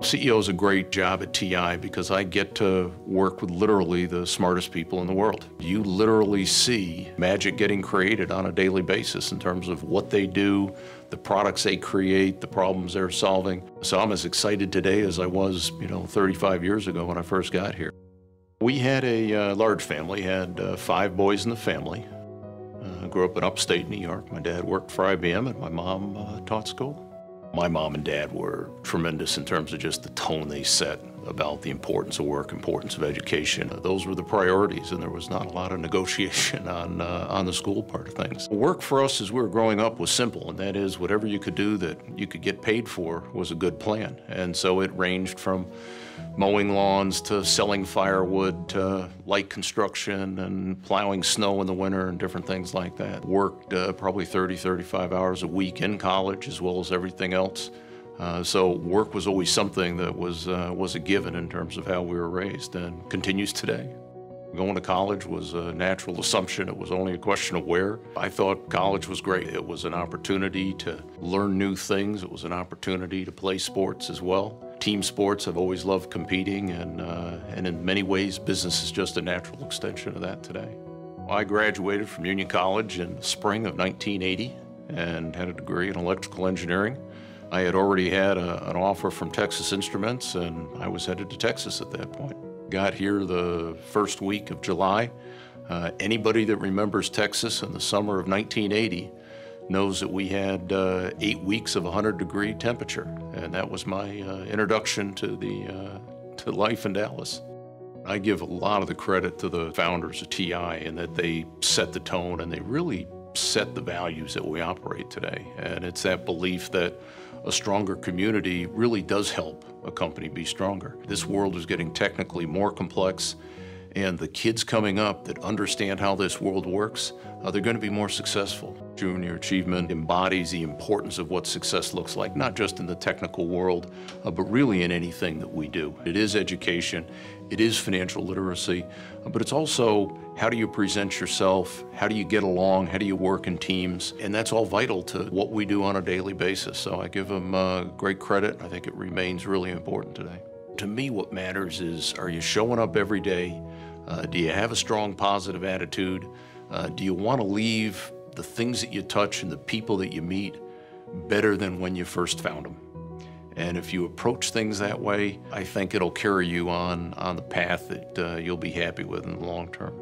CEO is a great job at TI because I get to work with literally the smartest people in the world. You literally see magic getting created on a daily basis in terms of what they do, the products they create, the problems they're solving. So I'm as excited today as I was, 35 years ago when I first got here. We had a large family, had 5 boys in the family. Grew up in upstate New York. My dad worked for IBM and my mom taught school. My mom and dad were tremendous in terms of just the tone they set about the importance of work, importance of education. Those were the priorities, and there was not a lot of negotiation on the school part of things. Work for us as we were growing up was simple, and that is whatever you could do that you could get paid for was a good plan. And so it ranged from mowing lawns to selling firewood to light construction and plowing snow in the winter and different things like that. Worked probably 30, 35 hours a week in college as well as everything else. So work was always something that was a given in terms of how we were raised and continues today. Going to college was a natural assumption. It was only a question of where. I thought college was great. It was an opportunity to learn new things. It was an opportunity to play sports as well. Team sports, I've always loved competing, and in many ways, business is just a natural extension of that today. I graduated from Union College in the spring of 1980 and had a degree in electrical engineering. I had already had an offer from Texas Instruments, and I was headed to Texas at that point. Got here the first week of July. Anybody that remembers Texas in the summer of 1980 knows that we had 8 weeks of 100-degree temperature, and that was my introduction to life in Dallas. I give a lot of the credit to the founders of TI in that they set the tone and they really set the values that we operate today. And it's that belief that a stronger community really does help a company be stronger. This world is getting technically more complex, and the kids coming up that understand how this world works, they're going to be more successful. Junior Achievement embodies the importance of what success looks like, not just in the technical world, but really in anything that we do. It is education, it is financial literacy, but it's also how do you present yourself, how do you get along, how do you work in teams, and that's all vital to what we do on a daily basis. So I give them great credit. I think it remains really important today. To me, what matters is, are you showing up every day? Do you have a strong, positive attitude? Do you want to leave the things that you touch and the people that you meet better than when you first found them? And if you approach things that way, I think it'll carry you on the path that you'll be happy with in the long term.